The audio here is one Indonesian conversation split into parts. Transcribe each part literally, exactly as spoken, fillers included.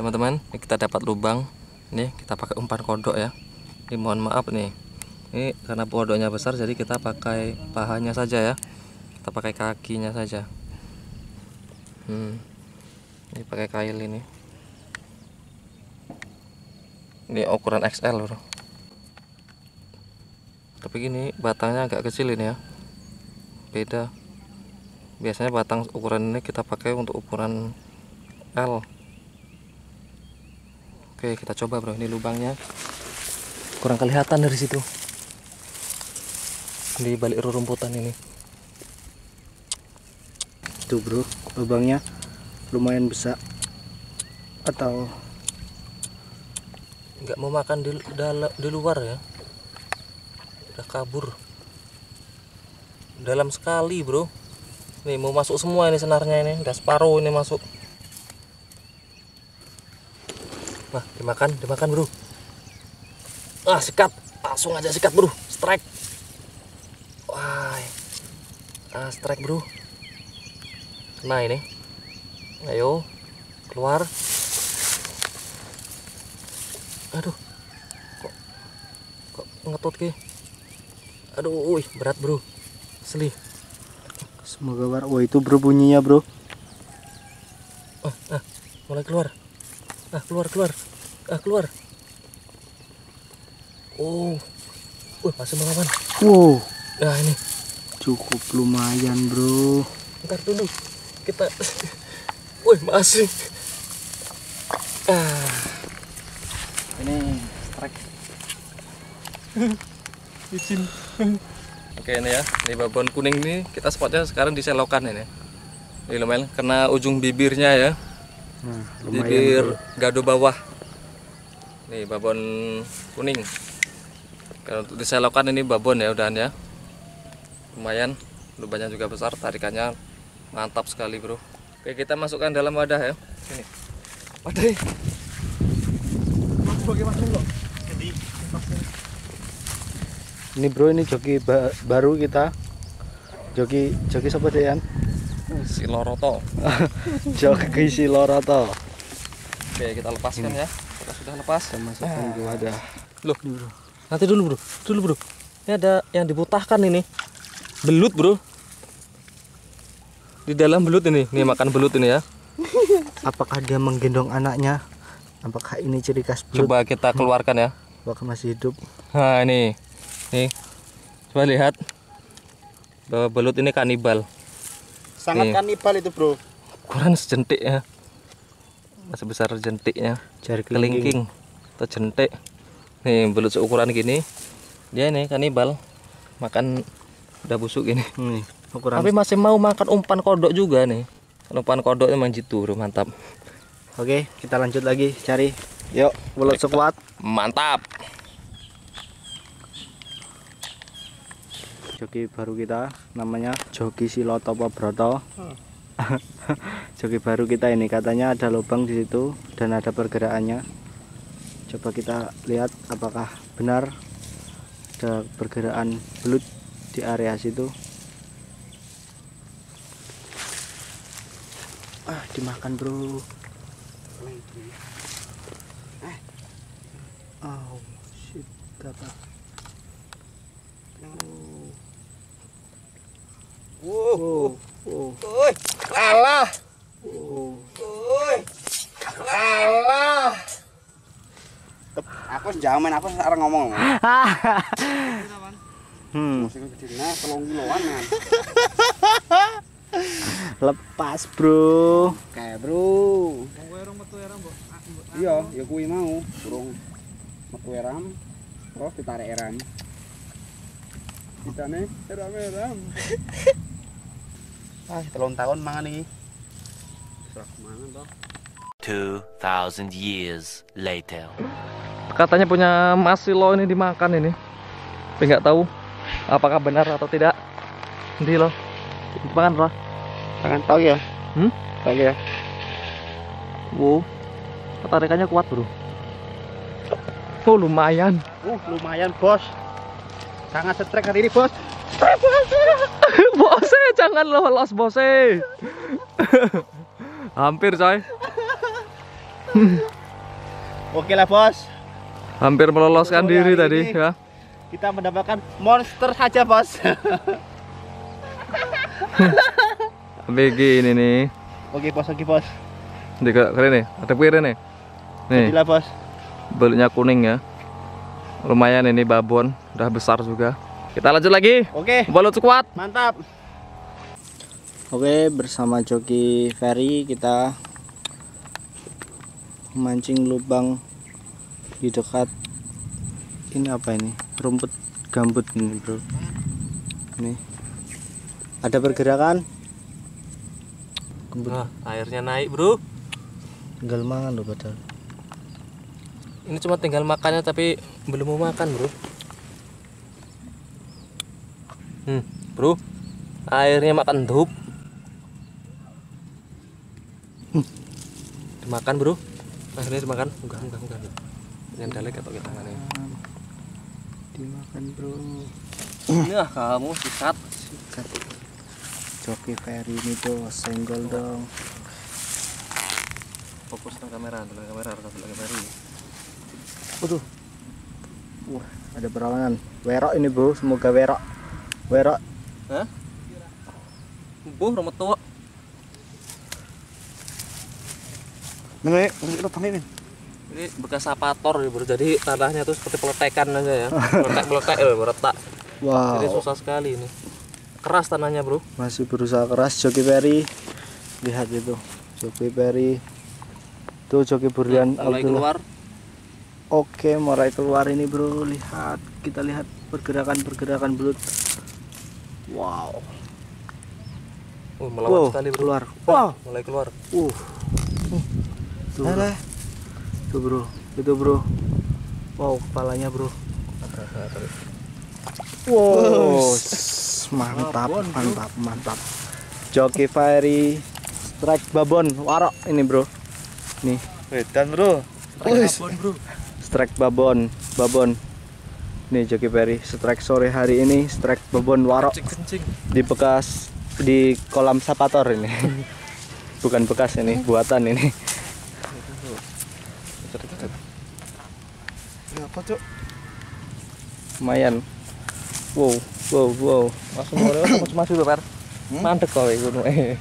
teman-teman, kita dapat lubang. Nih kita pakai umpan kodok ya. Ini mohon maaf nih, ini karena kodoknya besar jadi kita pakai pahanya saja ya, kita pakai kakinya saja. Hmm. Ini pakai kail ini. Ini ukuran X L bro. Tapi gini batangnya agak kecil ini ya, beda. Biasanya batang ukuran ini kita pakai untuk ukuran L. Oke, kita coba bro. Ini lubangnya kurang kelihatan dari situ, di balik rerumputan ini. Tuh bro, lubangnya lumayan besar. Atau nggak mau makan di, dalam, di luar ya, udah kabur. Dalam sekali bro. Nih mau masuk semua ini senarnya, ini udah separuh ini masuk. Nah dimakan, dimakan bro. Ah sikat, langsung aja sikat bro, strike. Wah, ah strike bro. Nah ini, ayo keluar. Aduh, kok kok ngetut ke? Aduh, wih, berat bro, asli. semoga war. Oh itu bro bunyinya bro. Ah, ah, mulai keluar. Ah keluar keluar, ah keluar. Oh, uh, masih melawan. Wow, Nah ini cukup lumayan bro. ntar dulu kita. Wih masih. Ah, Ini strike. izin. Oke ini ya, ini babon kuning ini kita spotnya sekarang di selokan ini. Ini lumayan kena ujung bibirnya ya. Nah, lumayan, Bibir bro. gado bawah. Nih babon kuning. Kalau untuk di selokan ini babon ya udahan ya. Lumayan, lubangnya juga besar, tarikannya mantap sekali bro. Oke kita masukkan dalam wadah ya. Ini wadah. Ini bro, ini joki ba baru kita. Joki joki siapa Dean? Siloroto. Joki Siloroto. Oke kita lepaskan ya. Kita sudah lepas. Kita masukkan ke wadah. Loh, bro. Nanti dulu bro, dulu bro. Ini ada yang dibutahkan ini, belut bro. Di dalam belut ini, nih makan belut ini ya. Apakah dia menggendong anaknya? Apakah ini ciri khas belut? Coba kita keluarkan ya. Apakah masih hidup? Nah ini, nih, coba lihat bahwa belut ini kanibal. Sangat Nih. kanibal itu bro. Ukuran sejentik ya, masih besar jentiknya. Jari Kelingking atau jentik. Nih belut seukuran gini, dia ini kanibal, makan udah busuk ini. Nih, ukuran. Tapi masih mau makan umpan kodok juga nih. Umpan kodok emang jitu bro, mantap. Oke, kita lanjut lagi cari. Yuk, belut sekuat. Mantap. Joki baru kita namanya Joki Silotopo Broto. Hmm. Joki baru kita ini katanya ada lubang di situ dan ada pergerakannya. Coba kita lihat apakah benar ada pergerakan belut di area situ. Ah, dimakan bro. Oh shit, dapat. Wow, Oh, woi, alah, oh. woi, alah. Aku jaman, aku sekarang ngomong. Hmm. Masih kecilnya telung kiloan kan. Lepas bro. Kayak bro. Iya, ya kui mau, burung metu eram, terus ditarik eram. Kita nih, eram eram. Ah, telung tahun mangan ini. Serah kemana toh? Two thousand years later. Katanya punya Mas Silo ini dimakan ini. Tapi nggak tahu apakah benar atau tidak. Nanti loh, dimakan loh. Tangan tahu ya? Hmm? Tahu ya? Wow, tarikannya kuat bro. Oh lumayan. Uh, lumayan bos. Sangat setrek hari ini bos. Bose jangan lolos bose. Hampir coy. Oke lah bos. Hampir meloloskan Untuk diri hari tadi ini, ya. Kita mendapatkan monster saja bos. B G ini nih. Oke bos, oke bos. Ini keren nih, ada kiri nih. Nih, Gila bos. belutnya kuning ya. Lumayan ini babon, udah besar juga. Kita lanjut lagi. Oke, Balut squad. mantap. Oke, bersama Joki Ferry kita memancing lubang di dekat ini apa ini? Rumput gambut ini, Bro. Ini. Ada pergerakan? Nah, airnya naik, Bro. Tinggal mangan loh padahal. Ini cuma tinggal makannya tapi belum mau makan, Bro. Hmm, Bro. Airnya makan dup. Dimakan, Bro. Akhirnya dimakan. Enggak, enggak, enggak. Yang dalek atau kita tangannya. Dimakan, Bro. Nah, kamu sikat. Sikat. Joki Ferry ini tuh senggol dong. Fokus ke kamera, ke kamera, ke kamera. Waduh. Wah, ada perawanan. Werok ini, Bro. Semoga werok. Werok. Hah? Buh, rumah tua. Ini, ini lubang ini. Ini bekas sapator ya, Bro. Jadi tanahnya tuh seperti peletekan aja ya. Meletek-meletek ya, meretak. Wow. Jadi susah sekali ini. Keras tanahnya, Bro. Masih berusaha keras Joki Ferry. Lihat itu. Joki Ferry. Tuh Joki Burlian Mulai Abdullah. keluar. Oke, mulai keluar ini, Bro. Lihat, kita lihat pergerakan-pergerakan belut. Wow. Uh, melawan Wow, sekali, Bro. keluar. Wow. Mulai keluar. Uh. Tuh, bro. Tuh, Bro. Itu, Bro. Wow, kepalanya, Bro. Wow. Mantap, mantap, mantap. Joki Ferry strike babon warok ini, Bro. Nih, Wedan bro. Babon, Bro. strike babon, babon. Nih Joki Ferry strike sore hari ini, strike babon warok Kencing. di bekas di kolam sapator ini. Bukan bekas ini, buatan ini. Ya apa cok? Lumayan. Wow, wow, wow. Masuk more masuk masuk tuh, Per. Mandek kok iku nuke.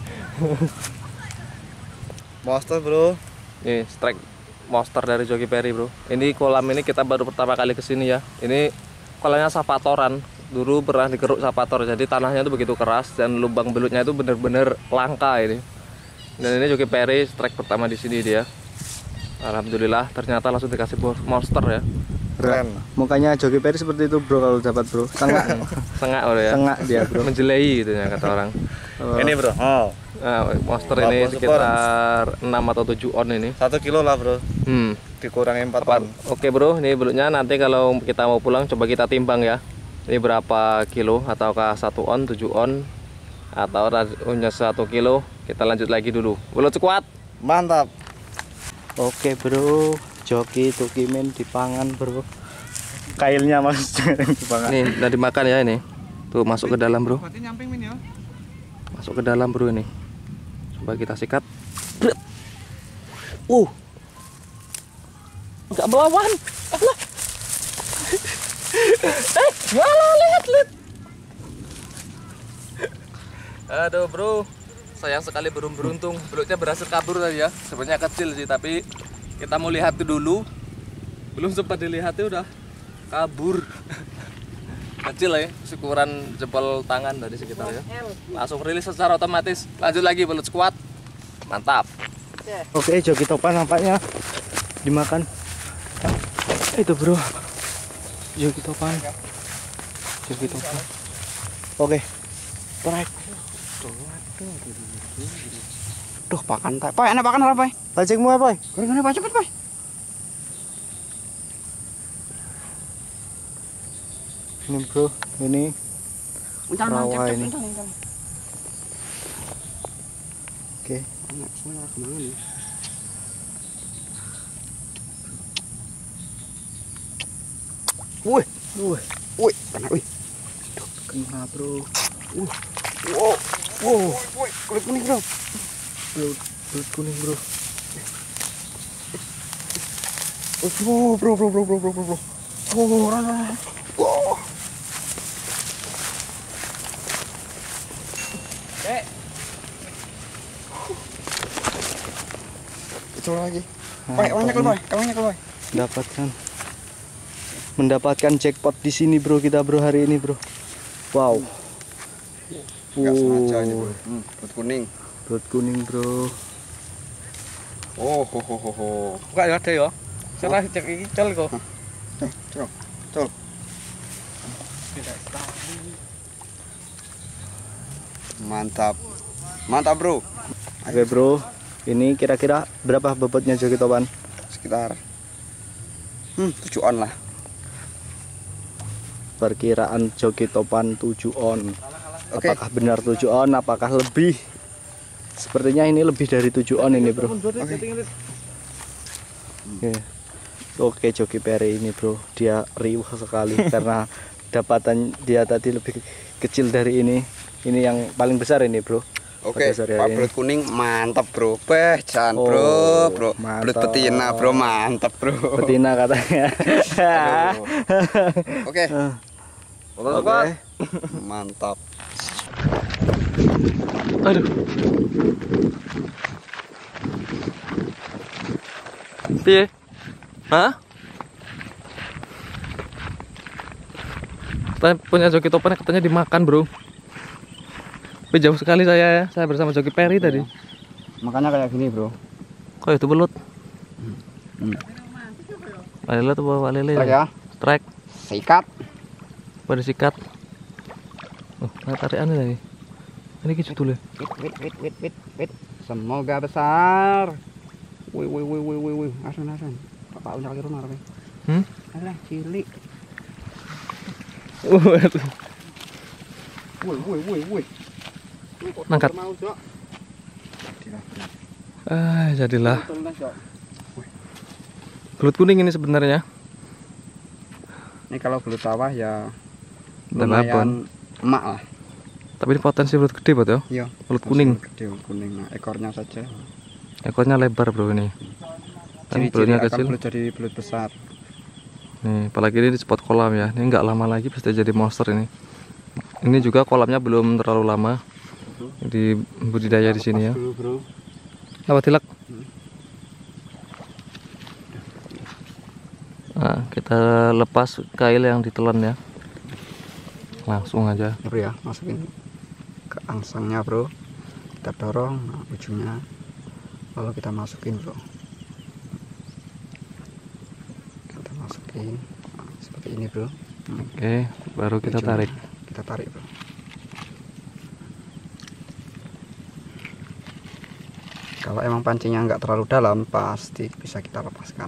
Monster bro. Nih, strike monster dari Joki Ferry, Bro. Ini kolam ini kita baru pertama kali kesini ya. Ini kolamnya sapatoran. Dulu pernah digeruk sapator, jadi tanahnya itu begitu keras dan lubang belutnya itu bener-bener langka ini. Dan ini Joki Ferry strike pertama di sini dia. Alhamdulillah ternyata langsung dikasih monster ya. Keren. Mukanya Joki Ferry seperti itu, Bro, kalau dapat, Bro. Sengak. Sengak Bro ya. Sengak dia, Bro. Menjelai gitu ya kata orang. Oh. Ini bro. Oh. Nah, monster Babon ini super. sekitar enam atau tujuh on ini. Satu kilo lah bro. Hmm. Dikurangi empat Apa? ton. Oke, Bro, ini belutnya nanti kalau kita mau pulang coba kita timbang ya. Ini berapa kilo, ataukah satu on, tujuh on, atau hanya satu kilo. Kita lanjut lagi dulu. Belut squad. Mantap. Oke, Bro. Joki tukimin dipangan, Bro. Kailnya maksudnya dipangan. Nih, udah dimakan ya ini. Tuh masuk ke dalam, Bro. Berarti nyamping min ya. Masuk ke dalam, Bro, ini. Coba kita sikat. Uh. Enggak melawan. Allah. Eh, malah lihat, lihat. Aduh, Bro. Sayang sekali belum beruntung. Belutnya berhasil kabur tadi ya. Sebenarnya kecil sih, tapi kita mau lihat dulu. Belum sempat dilihatnya udah kabur. Kecil ya, ukuran jempol tangan dari sekitar ya. Langsung rilis secara otomatis. Lanjut lagi belut squad. Mantap. Oke, Joki topan nampaknya dimakan. Itu, Bro. Joki topan. Joki topan. Oke. Strike. Duh pakan tak. Pak, enak pakan apa? Pancing muat, Boy. Gimana pak cepet pak? Ini, Bro. Ini rawa ini. Oke. Wih, Wih, wih, enak wih. kena, Bro. Wow, wow, wih, kulit kuning bro. Belut, belut kuning, Bro. Oh, bro, bro, bro, bro, bro, bro, bro. Oh, rana. Oh. Eh, Coba lagi. Boy, kawannya keluar, boy. Kawannya keluar. Mendapatkan mendapatkan jackpot di sini bro kita bro hari ini bro. Wow. Enggak sengaja ini, bro. Hmm, belut kuning. Belut kuning bro. Oh, ho ho ho ho. enggak ada ya. Salah cek iki cel kok. Tuh, tuh, tuh. Mantap. Mantap, bro. Oke bro, ini kira-kira berapa bobotnya joki topan? Sekitar hmm, tujuan lah. Perkiraan joki topan tujuh on. Oke. Apakah benar tujuh on? Apakah lebih? Sepertinya ini lebih dari tujuh on ini bro. Oke. Oke. Oke joki Perry ini bro, dia riuh sekali karena dapatan dia tadi lebih kecil dari ini. Ini yang paling besar ini bro. Oke, Pada sore Pak hari ini. belut kuning mantap, bro. Beh, Chan, Oh, bro, bro. Belut mantap. betina, bro, mantap, bro. Betina katanya. Aduh. Oke. Oke. Mantap. Aduh. Piye? Hah? Kita punya joki topan katanya dimakan, bro. Tapi jauh sekali saya ya. Saya bersama joki Perry tadi. Makanya kayak gini, bro. Kok itu belut? Hmm. Lele tuh bawa lele. Trek ya. Trek. Sikat. Pada sikat. Oh, nah tarian ini. Ini gitu tuh. Wit, wit, wit, wit, wit, wit. Semoga besar. Wih, wih, wih, wih, wih, wih. Asan, asan. Bapak udah lagi rumah, Robi. Hmm? Alah, cilik. Waduh. Wih, wih, wih, wih. Nangkat. Mau, Jok. Ah, jadilah. Betul, Jok. Belut kuning ini sebenarnya. Ini kalau belut sawah ya Dan babon. lumayan emak lah. Tapi ini potensi belut gede buat ya. Iya. Belut kuning. Gede, belut kuning. Nah, ekornya saja. Ekornya lebar bro ini. Kan Ciri-ciri belutnya akan kecil. belut jadi belut besar. Nih, apalagi ini di spot kolam ya. Ini nggak lama lagi pasti jadi monster ini. Ini juga kolamnya belum terlalu lama di budidaya di sini ya. Dulu, bro. Apa tilak? Nah, kita lepas kail yang ditelan ya. Langsung aja. Bro ya, masukin ke angsangnya, bro. Kita dorong nah, ujungnya. Lalu kita masukin, bro. Kita masukin nah, seperti ini, bro. Hmm, Oke, baru kita ujungnya. tarik. Kita tarik, bro. Kalau emang pancingnya nggak terlalu dalam, pasti bisa kita lepaskan.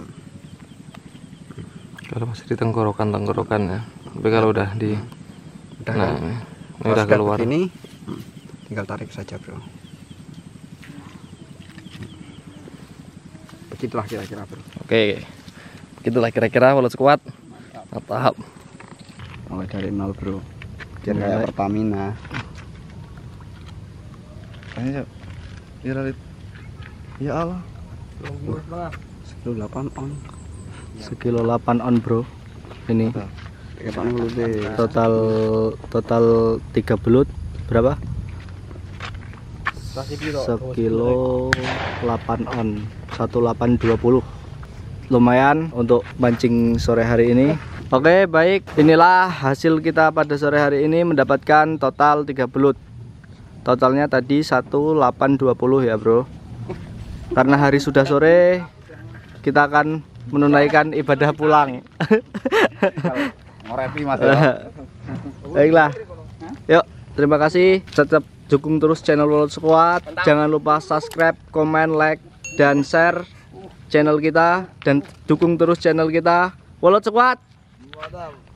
Kalau masih di tenggorokan tenggorokan ya. Tapi kalau udah di Udah nah, kan? ini, ini Kalau udah sudah keluar. begini, hmm, tinggal tarik saja, bro. Begitulah kira-kira, bro. Oke, begitulah kira-kira walau sekuat. Mantap. Mulai dari nol, bro. Biar kayak Pertamina. Ayo. Ya Allah. Sekilo delapan on. Sekilo delapan on bro. Ini Ketoknya dulu deh. total total tiga belut berapa? Sekilo delapan on. satu delapan dua puluh. Lumayan untuk mancing sore hari ini. Oke, baik. Inilah hasil kita pada sore hari ini mendapatkan total tiga belut. Totalnya tadi satu delapan dua puluh ya, bro. Karena hari sudah sore, kita akan menunaikan ibadah pulang. Ngorepi, Mas. Baiklah. Yuk, terima kasih. Tetap dukung terus channel Wallet Squad. Jangan lupa subscribe, komen, like, dan share channel kita, dan dukung terus channel kita Wallet Squad.